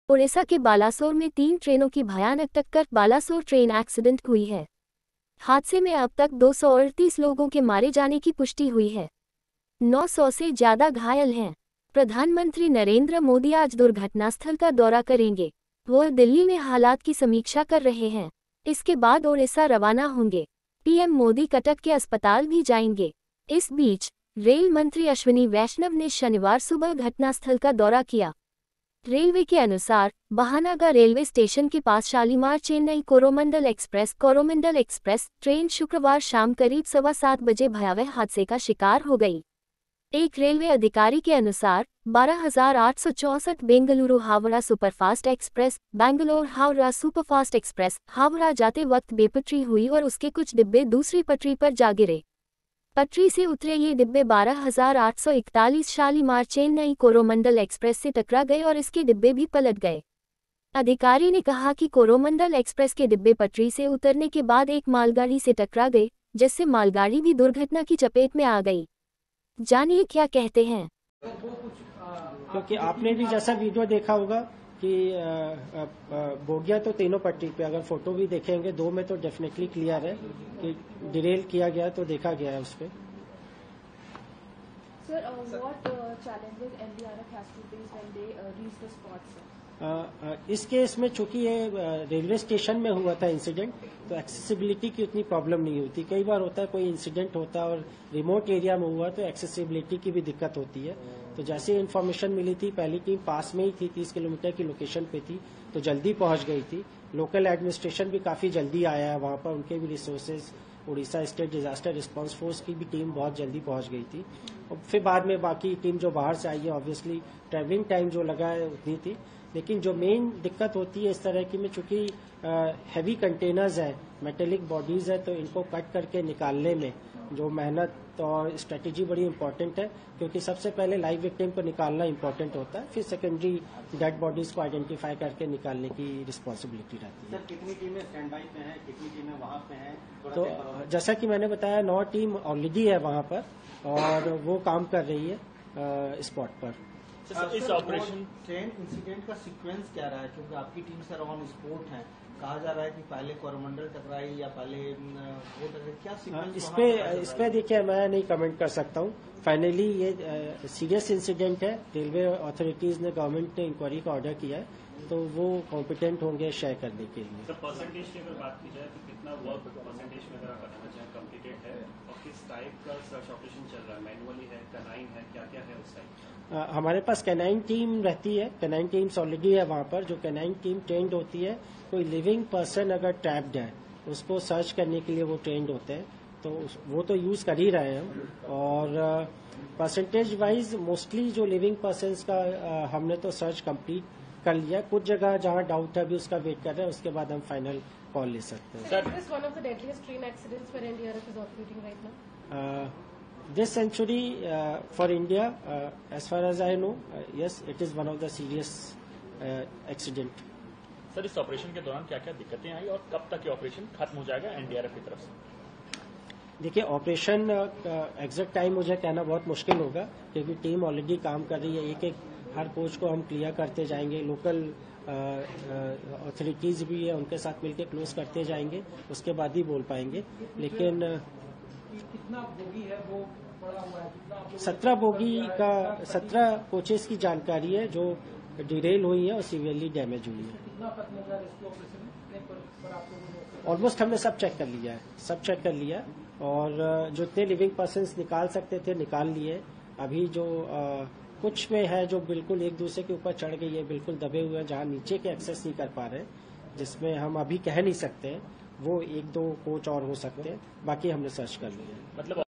उड़ीसा के बालासोर में 3 ट्रेनों की भयानक टक्कर, बालासोर ट्रेन एक्सीडेंट हुई है। हादसे में अब तक 238 लोगों के मारे जाने की पुष्टि हुई है। 900 से ज्यादा घायल हैं। प्रधानमंत्री नरेंद्र मोदी आज दुर्घटनास्थल का दौरा करेंगे। वह दिल्ली में हालात की समीक्षा कर रहे हैं। इसके बाद उड़ीसा रवाना होंगे। पीएम मोदी कटक के अस्पताल भी जाएंगे। इस बीच रेल मंत्री अश्विनी वैष्णव ने शनिवार सुबह घटनास्थल का दौरा किया। रेलवे के अनुसार बहानागा रेलवे स्टेशन के पास शालीमार चेन्नई कोरोमंडल एक्सप्रेस ट्रेन शुक्रवार शाम करीब 7:15 बजे भयावह हादसे का शिकार हो गई। एक रेलवे अधिकारी के अनुसार 12,864 Bengaluru Howrah superfast express Bangalore Howrah superfast express Howrah जाते वक्त बेपटरी हुई और उसके कुछ डिब्बे दूसरी पटरी पर जा गिरे। पटरी से उतरे ये डिब्बे 12,841 शालीमार चेन्नई कोरोमंडल एक्सप्रेस से टकरा गए और इसके डिब्बे भी पलट गए। अधिकारी ने कहा कि कोरोमंडल एक्सप्रेस के डिब्बे पटरी से उतरने के बाद एक मालगाड़ी से टकरा गए, जिससे मालगाड़ी भी दुर्घटना की चपेट में आ गई। जानिए क्या कहते हैं। क्योंकि आपने भी जैसा वीडियो देखा होगा कि बोगियां तो तीनों पट्टी पे, अगर फोटो भी देखेंगे 2 में तो डेफिनेटली क्लियर है कि डिरेल किया गया तो देखा गया है उस पर। Sir, what challenges NDRF has to face when they reach the spot, sir? इस केस में चूंकि ये रेलवे स्टेशन में हुआ था इंसिडेंट, तो एक्सेसिबिलिटी की उतनी प्रॉब्लम नहीं होती। कई बार होता है कोई इंसिडेंट होता है और रिमोट एरिया में हुआ तो एक्सेसिबिलिटी की भी दिक्कत होती है। तो जैसे इन्फॉर्मेशन मिली थी, पहली टीम पास में ही थी, 30 किलोमीटर की लोकेशन पे थी, तो जल्दी पहुंच गई थी। लोकल एडमिनिस्ट्रेशन भी काफी जल्दी आया है वहां पर, उनके भी resources, Orissa State Disaster Response Force की भी टीम बहुत जल्दी पहुंच गई थी। और फिर बाद में बाकी टीम जो बाहर से आई है, ऑब्वियसली ट्रैवलिंग टाइम जो लगा है उतनी थी। लेकिन जो मेन दिक्कत होती है इस तरह की में, चूंकि हैवी कंटेनर्स है, मेटेलिक बॉडीज है, तो इनको कट करके निकालने में जो मेहनत और स्ट्रेटेजी बड़ी इंपॉर्टेंट है, क्योंकि सबसे पहले लाइव विक्टिम को निकालना इंपॉर्टेंट होता है, फिर सेकेंडरी डेड बॉडीज को आइडेंटिफाई करके निकालने की रिस्पॉन्सिबिलिटी रहती है। सर, कितनी टीमें स्टैंड बाई पे हैं, कितनी टीमें वहां पे हैं? तो जैसा कि मैंने बताया, 9 टीम ऑलरेडी है वहां पर और वो काम कर रही है स्पॉट पर। इस ऑपरेशन ट्रेन इंसिडेंट का सीक्वेंस क्या रहा है? क्योंकि आपकी टीम सर ऑन स्पॉट है, कहा जा रहा है कि पहले कोरोमंडल टकराई या पहले वो टकराई, क्या सीक्वेंस? इस पे देखिए मैं नहीं कमेंट कर सकता हूँ। फाइनली ये सीरियस इंसिडेंट है। रेलवे अथॉरिटीज ने, गवर्नमेंट ने इंक्वायरी का ऑर्डर किया है, तो वो कॉम्पिटेंट होंगे शेयर करने के लिए। तो परसेंटेज की अगर बात की जाए तो कितना वर्क परसेंटेज में अगर आप बताना चाहें कम्प्लीटेड है और किस टाइप का सर्च ऑपरेशन चल रहा है? मैनुअली है, कैनाइन है, क्या क्या है उस टाइप? हमारे पास कैनाइन टीम रहती है, कैनाइन टीम्स ऑलरेडी है वहां पर। जो कैनाइन टीम ट्रेंड होती है, कोई लिविंग पर्सन अगर ट्रैप्ड है उसको सर्च करने के लिए वो ट्रेंड होते हैं, तो वो तो यूज कर ही रहे हैं। और परसेंटेज वाइज मोस्टली जो लिविंग पर्सन्स का हमने तो सर्च कंप्लीट कर लिया। कुछ जगह जहां डाउट है अभी उसका वेट कर रहे हैं, उसके बाद हम फाइनल कॉल ले सकते हैं। This century for India, as far as I know, yes, it is one of the serious accident. Sir, इस ऑपरेशन के दौरान क्या क्या दिक्कतें आई और कब तक ये ऑपरेशन खत्म हो जाएगा एनडीआरएफ की तरफ से? देखिए, ऑपरेशन एग्जैक्ट टाइम मुझे कहना बहुत मुश्किल होगा, क्योंकि टीम ऑलरेडी काम कर रही है। एक हर कोच को हम क्लियर करते जाएंगे, लोकल अथॉरिटीज भी है, उनके साथ मिलकर क्लोज करते जाएंगे, उसके बाद ही बोल पाएंगे। लेकिन कितना बोगी है वो पड़ा हुआ है? 17 बोगी का 17 कोचेस की जानकारी है जो डिरेल हुई है और सीवियरली डैमेज हुई है। ऑलमोस्ट हमने सब चेक कर लिया और जो इतने लिविंग पर्सन्स निकाल सकते थे निकाल लिए। अभी जो कुछ में है जो बिल्कुल एक दूसरे के ऊपर चढ़ गई है, बिल्कुल दबे हुए हैं, जहां नीचे के एक्सेस नहीं कर पा रहे, जिसमें हम अभी कह नहीं सकते हैं, वो 1-2 कोच और हो सकते हैं। बाकी हमने सर्च कर लिया। मतलब